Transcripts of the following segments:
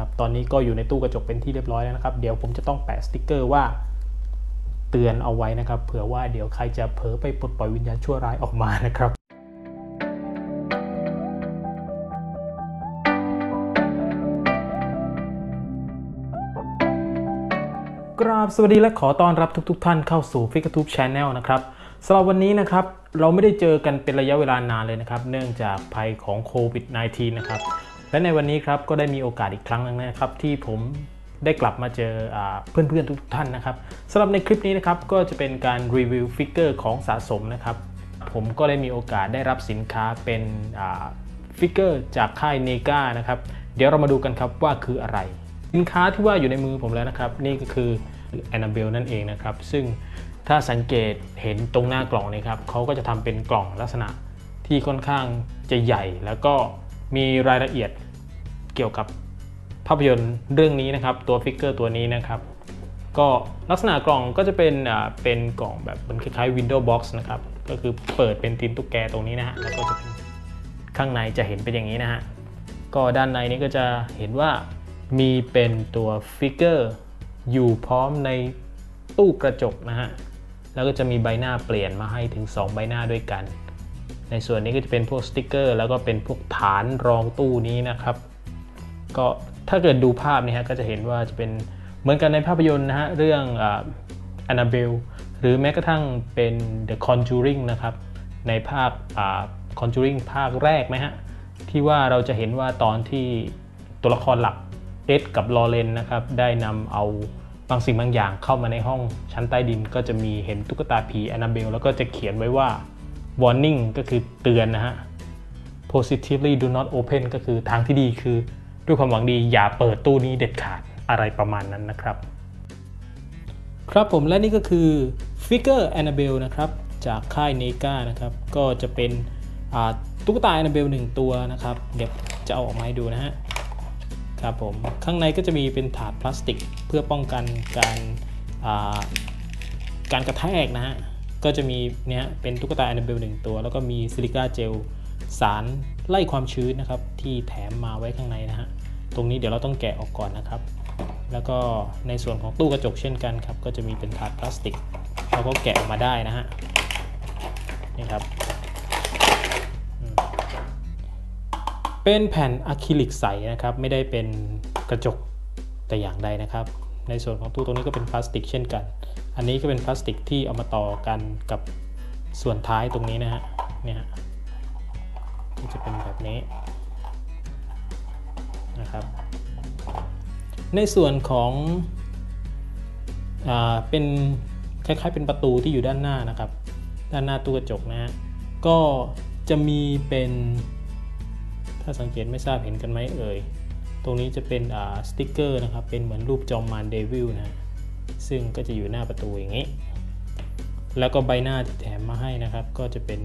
นะครับตอนนี้ก็อยู่ในตู้กระจกเป็นที่เรียบร้อยแล้วนะครับเดี๋ยวผมจะต้องแปะสติ๊กเกอร์ว่าเตือนเอาไว้นะครับเผื่อว่าเดี๋ยวใครจะเผลอไปปลดปล่อยวิญญาณชั่วร้ายออกมานะครับกราบสวัสดีและขอต้อนรับทุกท่านเข้าสู่ FigurTube Channel นะครับสำหรับวันนี้นะครับเราไม่ได้เจอกันเป็นระยะเวลานานเลยนะครับเนื่องจากภัยของโควิด -19 นะครับและในวันนี้ครับก็ได้มีโอกาสอีกครั้งนึงนะครับที่ผมได้กลับมาเจอเพื่อนๆทุกท่านนะครับสำหรับในคลิปนี้นะครับก็จะเป็นการรีวิวฟิกเกอร์ของสะสมนะครับผมก็ได้มีโอกาสได้รับสินค้าเป็นฟิกเกอร์จากค่ายเนกานะครับเดี๋ยวเรามาดูกันครับว่าคืออะไรสินค้าที่ว่าอยู่ในมือผมแล้วนะครับนี่ก็คือแอนนาเบลนั่นเองนะครับซึ่งถ้าสังเกตเห็นตรงหน้ากล่องนี้ครับเขาก็จะทำเป็นกล่องลักษณะที่ค่อนข้างจะใหญ่แล้วก็มีรายละเอียดเกี่ยวกับภาพยนตร์เรื่องนี้นะครับตัวฟิกเกอร์ตัวนี้นะครับก็ลักษณะกล่องก็จะเป็นกล่องแบบมันคล้ายๆ Window Box นะครับก็คือเปิดเป็นตีนตุ๊กแกตรงนี้นะฮะแล้วก็จะเป็นข้างในจะเห็นเป็นอย่างนี้นะฮะก็ด้านในนี้ก็จะเห็นว่ามีเป็นตัวฟิกเกอร์อยู่พร้อมในตู้กระจกนะฮะแล้วก็จะมีใบหน้าเปลี่ยนมาให้ถึง2ใบหน้าด้วยกันในส่วนนี้ก็จะเป็นพวกสติ๊กเกอร์แล้วก็เป็นพวกฐานรองตู้นี้นะครับก็ถ้าเกิดดูภาพนี่ฮะก็จะเห็นว่าจะเป็นเหมือนกันในภาพยนตร์นะฮะเรื่องAnnabelle หรือแม้กระทั่งเป็น The Conjuring นะครับในภาคConjuring ภาคแรกไหมฮะที่ว่าเราจะเห็นว่าตอนที่ตัวละครหลักเอ็ดกับลอเรนนะครับได้นำเอาบางสิ่งบางอย่างเข้ามาในห้องชั้นใต้ดินก็จะมีเห็นตุ๊กตาผีแอนนาเบลแล้วก็จะเขียนไว้ว่า warning ก็คือเตือนนะฮะ positively do not open ก็คือทางที่ดีคือด้วยความหวังดีอย่าเปิดตู้นี้เด็ดขาดอะไรประมาณนั้นนะครับครับผมและนี่ก็คือฟิกเกอร์แอนนาเบลนะครับจากค่ายเนกานะครับก็จะเป็นตุ๊กตาแอนนาเบล1ตัวนะครับเดี๋ยวจะเอาออกมาให้ดูนะฮะครับผมข้างในก็จะมีเป็นถาดพลาสติกเพื่อป้องกันการกระแทกนะฮะก็จะมีเนี่ยเป็นตุ๊กตาแอนนาเบล1ตัวแล้วก็มีซิลิก้าเจลสารไล่ความชื้นนะครับที่แถมมาไว้ข้างในนะฮะตรงนี้เดี๋ยวเราต้องแกะออกก่อนนะครับแล้วก็ในส่วนของตู้กระจกเช่นกันครับก็จะมีเป็นถาดพลาสติกแล้วก็แกะออกมาได้นะฮะนี่ครับเป็นแผ่นอะคริลิกใสนะครับไม่ได้เป็นกระจกแต่อย่างใดนะครับในส่วนของตู้ตรงนี้ก็เป็นพลาสติกเช่นกันอันนี้ก็เป็นพลาสติกที่เอามาต่อกันกับส่วนท้ายตรงนี้นะฮะเนี่ยที่จะเป็นแบบนี้นะครับในส่วนของเป็นคล้ายๆเป็นประตูที่อยู่ด้านหน้านะครับด้านหน้าตู้กระจกนะฮะก็จะมีเป็นถ้าสังเกตไม่ทราบเห็นกันไหมเอ่ยตรงนี้จะเป็นสติ๊กเกอร์นะครับเป็นเหมือนรูปจอมมารเดวิลนะซึ่งก็จะอยู่หน้าประตูอย่างนี้แล้วก็ใบหน้าที่แถมมาให้นะครับก็จะเป็น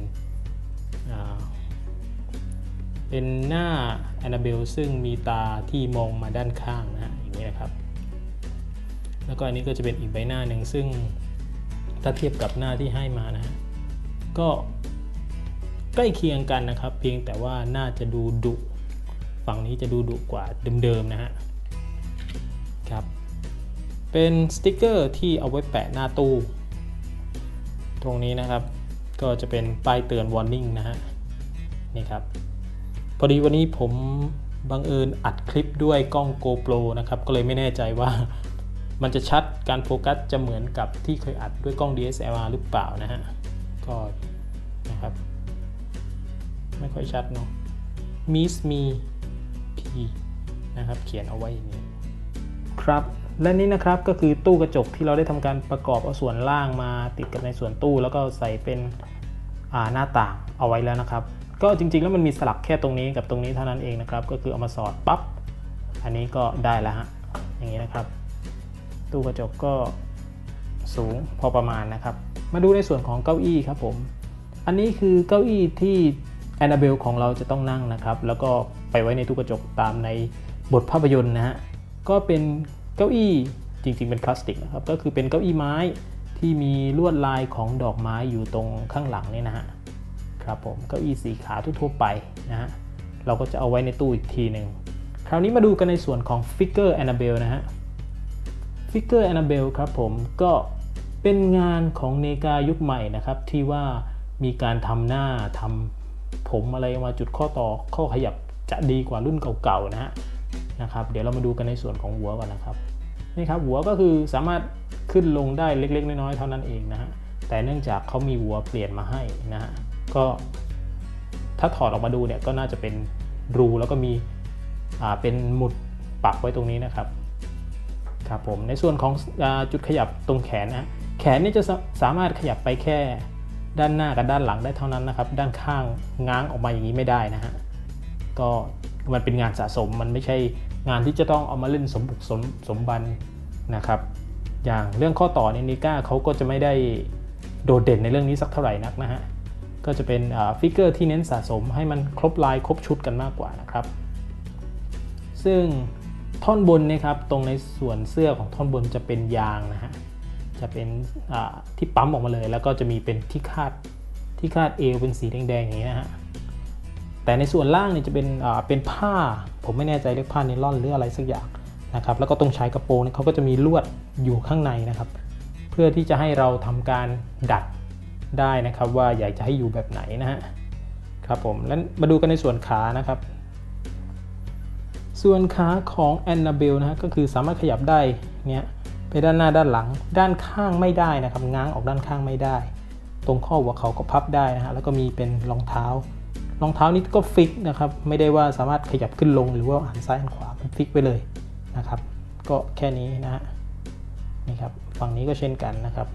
หน้าแอนนาเบลซึ่งมีตาที่มองมาด้านข้างนะฮะอย่างนี้นะครับแล้วก็อันนี้ก็จะเป็นอีกใบหน้าหนึ่งซึ่งถ้าเทียบกับหน้าที่ให้มานะฮะก็ใกล้เคียงกันนะครับเพียงแต่ว่าน่าจะดูดุฝั่งนี้จะดูดุกว่าเดิมๆนะฮะครับเป็นสติ๊กเกอร์ที่เอาไว้แปะหน้าตู้ตรงนี้นะครับก็จะเป็นป้ายเตือน warning นะฮะนี่ครับพอดีวันนี้ผมบังเอิญอัดคลิปด้วยกล้อง GoPro นะครับก็เลยไม่แน่ใจว่ามันจะชัดการโฟกัสจะเหมือนกับที่เคยอัดด้วยกล้อง DSLR หรือเปล่านะฮะก็นะครับไม่ค่อยชัดเนาะ Miss Me P นะครับเขียนเอาไว้อย่างนี้ครับและนี่นะครับก็คือตู้กระจกที่เราได้ทำการประกอบเอาส่วนล่างมาติดกับในส่วนตู้แล้วก็ใส่เป็นหน้าต่างเอาไว้แล้วนะครับก็จริงๆแล้วมันมีสลักแค่ตรงนี้กับตรงนี้เท่านั้นเองนะครับก็คือเอามาสอดปั๊บอันนี้ก็ได้แล้วฮะอย่างนี้นะครับตู้กระจกก็สูงพอประมาณนะครับมาดูในส่วนของเก้าอี้ครับผมอันนี้คือเก้าอี้ที่แอนนาเบลของเราจะต้องนั่งนะครับแล้วก็ไปไว้ในตู้กระจกตามในบทภาพยนตร์นะฮะก็เป็นเก้าอี้จริงๆเป็นพลาสติกนะครับก็คือเป็นเก้าอี้ไม้ที่มีลวดลายของดอกไม้อยู่ตรงข้างหลังนี่นะฮะครับผมเก้าอี้สีขาทั่วๆไปนะฮะเราก็จะเอาไว้ในตู้อีกทีหนึ่งคราวนี้มาดูกันในส่วนของฟิกเกอร์แอนนาเบลนะฮะฟิกเกอร์แอนนาเบลครับผมก็เป็นงานของเนกายุคใหม่นะครับที่ว่ามีการทำหน้าทำผมอะไรมาจุดข้อต่อข้อขยับจะดีกว่ารุ่นเก่าๆนะครับเดี๋ยวเรามาดูกันในส่วนของหัวก่อนนะครับนี่ครับหัวก็คือสามารถขึ้นลงได้เล็กๆน้อยๆเท่านั้นเองนะฮะแต่เนื่องจากเขามีหัวเปลี่ยนมาให้นะฮะก็ถ้าถอดออกมาดูเนี่ยก็น่าจะเป็นรูแล้วก็มีเป็นหมุดปักไว้ตรงนี้นะครับผมในส่วนของจุดขยับตรงแขนนะแขนนี่จะสามารถขยับไปแค่ด้านหน้ากับด้านหลังได้เท่านั้นนะครับด้านข้างง้างออกมาอย่างนี้ไม่ได้นะฮะก็มันเป็นงานสะสมมันไม่ใช่งานที่จะต้องเอามาเล่นสมบุกสมบันนะครับอย่างเรื่องข้อต่อในนิก้าเขาก็จะไม่ได้โดดเด่นในเรื่องนี้สักเท่าไหร่นักนะฮะก็จะเป็นฟิกเกอร์ที่เน้นสะสมให้มันครบลายครบชุดกันมากกว่านะครับซึ่งท่อนบนนะครับตรงในส่วนเสื้อของท่อนบนจะเป็นยางนะฮะจะเป็นที่ปั๊มออกมาเลยแล้วก็จะมีเป็นที่คาดเอวเป็นสีแดงๆอย่างนี้นะฮะแต่ในส่วนล่างเนี่ยจะเป็นผ้าผมไม่แน่ใจเรียกผ้าไนลอนหรืออะไรสักอย่างนะครับแล้วก็ตรงชายกระโปรงเนี่ยเขาก็จะมีลวดอยู่ข้างในนะครับเพื่อที่จะให้เราทำการดัดได้นะครับว่าอยากจะให้อยู่แบบไหนนะฮะครับผมแล้วมาดูกันในส่วนขานะครับส่วนขาของแอนนาเบลนะฮะก็คือสามารถขยับได้เนี่ยไปด้านหน้าด้านหลังด้านข้างไม่ได้นะครับง้างออกด้านข้างไม่ได้ตรงข้อหัวเข่าก็พับได้นะฮะแล้วก็มีเป็นรองเท้านี้ก็ฟิกนะครับไม่ได้ว่าสามารถขยับขึ้นลงหรือว่าหันซ้ายหันขวามันฟิกไปเลยนะครับก็แค่นี้นะฮะนี่ครับฝั่งนี้ก็เช่นกันนะครับ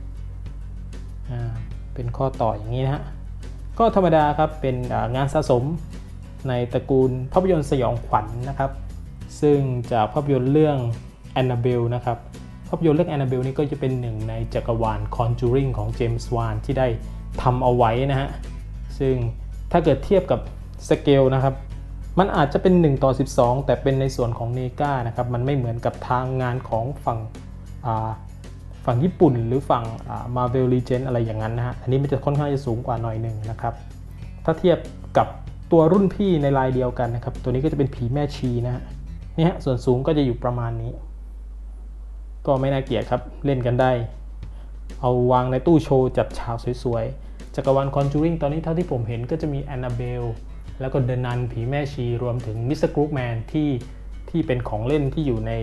เป็นข้อต่ออย่างนี้นะฮะก็ธรรมดาครับเป็นงานสะสมในตระกูลภาพยนตร์สยองขวัญนะครับซึ่งจากภาพยนตร์เรื่องแอนนาเบลนะครับภาพยนตร์เรื่องแอนนาเบลนี่ก็จะเป็นหนึ่งในจักรวาล Conjuring ของเจมส์วานที่ได้ทำเอาไว้นะฮะซึ่งถ้าเกิดเทียบกับสเกลนะครับมันอาจจะเป็น1:12แต่เป็นในส่วนของเนกานะครับมันไม่เหมือนกับทางงานของฝั่งญี่ปุ่นหรือฝั่งMarvel Legends อะไรอย่างนั้นนะฮะอันนี้มันจะค่อนข้างจะสูงกว่าหน่อยหนึ่งนะครับถ้าเทียบกับตัวรุ่นพี่ในลายเดียวกันนะครับตัวนี้ก็จะเป็นผีแม่ชีนะฮะนี่ฮะส่วนสูงก็จะอยู่ประมาณนี้ก็ไม่น่าเกลียดครับเล่นกันได้เอาวางในตู้โชว์จัดฉากสวยๆจักรวาล Conjuring ตอนนี้เท่าที่ผมเห็นก็จะมี Annabelle แล้วก็ The Nun ผีแม่ชีรวมถึง Mr. Crookman ที่เป็นของเล่นที่อยู่ใน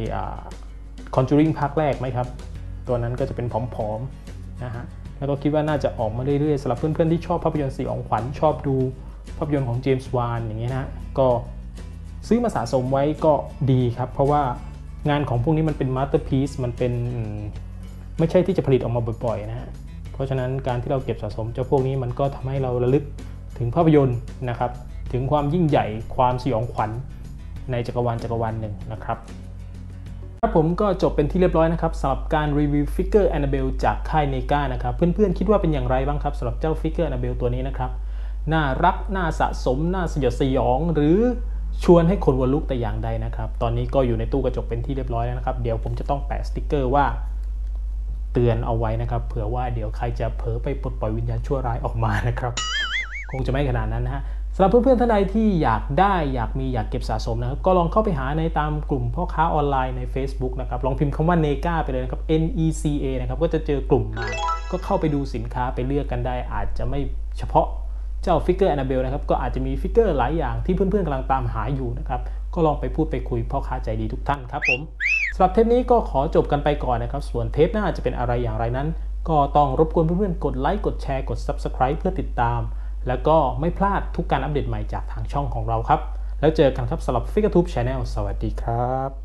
Conjuring ภาคแรกไหมครับตัวนั้นก็จะเป็นผอมๆนะฮะแล้วก็คิดว่าน่าจะออกมาเรื่อยๆสำหรับเพื่อนๆที่ชอบภาพยนตร์สยองขวัญชอบดูภาพยนตร์ของเจมส์วานอย่างเงี้ยนะก็ซื้อมาสะสมไว้ก็ดีครับเพราะว่างานของพวกนี้มันเป็นมาสเตอร์พีซมันเป็นไม่ใช่ที่จะผลิตออกมาบ่อยๆนะฮะเพราะฉะนั้นการที่เราเก็บสะสมเจ้าพวกนี้มันก็ทำให้เราระลึกถึงภาพยนตร์นะครับถึงความยิ่งใหญ่ความสยองขวัญในจักรวาลหนึ่งนะครับผมก็จบเป็นที่เรียบร้อยนะครับสำหรับการรีวิวฟิกเกอร์แอนนาเบลจากค่ายเนกานะครับเพื่อนๆคิดว่าเป็นอย่างไรบ้างครับสำหรับเจ้าฟิกเกอร์แอนนาเบลตัวนี้นะครับน่ารักน่าสะสมน่าสยดสยองหรือชวนให้คนหัวลุกแต่อย่างใดนะครับตอนนี้ก็อยู่ในตู้กระจกเป็นที่เรียบร้อยแล้วนะครับเดี๋ยวผมจะต้องแปะสติ๊กเกอร์ว่าเตือนเอาไว้นะครับเผื่อว่าเดี๋ยวใครจะเผลอไปปลดปล่อยวิญญาณชั่วร้ายออกมานะครับคงจะไม่ขนาดนั้นนะฮะสำหรับเพื่อนๆท่านใดที่อยากได้อยากเก็บสะสมนะครับก็ลองเข้าไปหาในตามกลุ่มพ่อค้าออนไลน์ใน Facebook นะครับลองพิมพ์คำว่า NECA ไปเลยนะครับ NECA นะครับก็จะเจอกลุ่มมาก็เข้าไปดูสินค้าไปเลือกกันได้อาจจะไม่เฉพาะเจ้าฟิกเกอร์แอนนาเบลนะครับก็อาจจะมีฟิกเกอร์หลายอย่างที่เพื่อนๆกำลังตามหาอยู่นะครับก็ลองไปพูดไปคุยพ่อค้าใจดีทุกท่านครับผมสำหรับเทปนี้ก็ขอจบกันไปก่อนนะครับส่วนเทปหน้าจะเป็นอะไรอย่างไรนั้นก็ต้องรบกวนเพื่อนๆกดไลค์กดแชร์กด Subscribe เพื่อติดตามแล้วก็ไม่พลาดทุกการอัปเดตใหม่จากทางช่องของเราครับแล้วเจอกันครับสำหรับ FigaTube Channel สวัสดีครับ